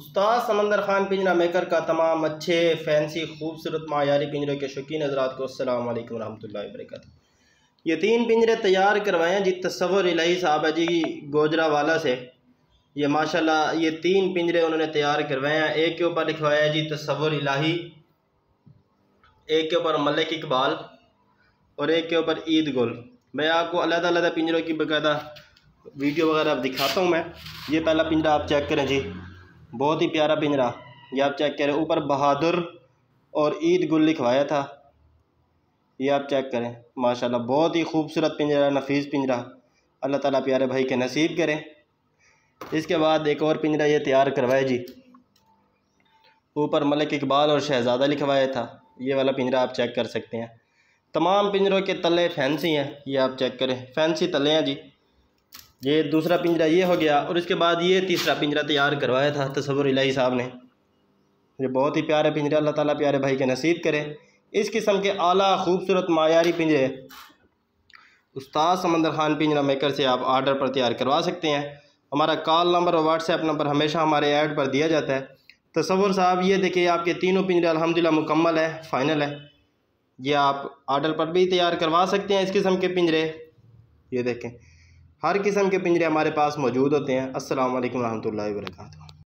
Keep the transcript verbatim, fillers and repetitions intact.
उस्ताद समंदर खान पिंजरा मेकर का तमाम अच्छे फैंसी खूबसूरत मायारी पिंजरों के शौकीन हज़रात को अस्सलाम वालेकुम रहमतुल्लाहि व बरकातुहू। ये तीन पिंजरे तैयार करवाए हैं जी तसव्वुर इलाही साहब है जी गोजरावाला से। ये माशाल्लाह ये तीन पिंजरे उन्होंने तैयार करवाए हैं। एक के ऊपर लिखवाया है जी तसव्वुर इलाही, एक के ऊपर मलिक इकबाल और एक के ऊपर ईद गुल। मैं आपको अलग अलग पिंजरों की बाकायदा वीडियो वगैरह दिखाता हूँ। मैं ये पहला पिंजरा आप चेक करें जी, बहुत ही प्यारा पिंजरा, ये आप चेक करें। ऊपर बहादुर और ईद गुल लिखवाया था, ये आप चेक करें। माशाल्लाह बहुत ही खूबसूरत पिंजरा, नफीस पिंजरा, अल्लाह ताला प्यारे भाई के नसीब करें। इसके बाद एक और पिंजरा ये तैयार करवाया जी, ऊपर मलिक इकबाल और शहज़ादा लिखवाया था। ये वाला पिंजरा आप चेक कर सकते हैं। तमाम पिंजरों के तले फैंसी हैं, ये आप चेक करें, फैंसी तले हैं जी। ये दूसरा पिंजरा ये हो गया और इसके बाद ये तीसरा पिंजरा तैयार करवाया था तसव्वुर इलाही साहब ने। ये बहुत ही प्यारे पिंजरे, अल्लाह ताला प्यारे भाई के नसीब करें। इस किस्म के आला खूबसूरत मायारी पिंजरे उस्ताद समंदर खान पिंजरा मेकर से आप आर्डर पर तैयार करवा सकते हैं। हमारा कॉल नंबर और व्हाट्सएप नंबर हमेशा हमारे ऐड पर दिया जाता है। तसव्वुर साहब ये देखिए आपके तीनों पिंजरे अल्हम्दुलिल्लाह मुकम्मल है, फ़ाइनल है। ये आप आर्डर पर भी तैयार करवा सकते हैं इस किस्म के पिंजरे। ये देखें हर किस्म के पिंजरे हमारे पास मौजूद होते हैं। अस्सलाम वालेकुम रहमतुल्लाहि व बरकातुहू।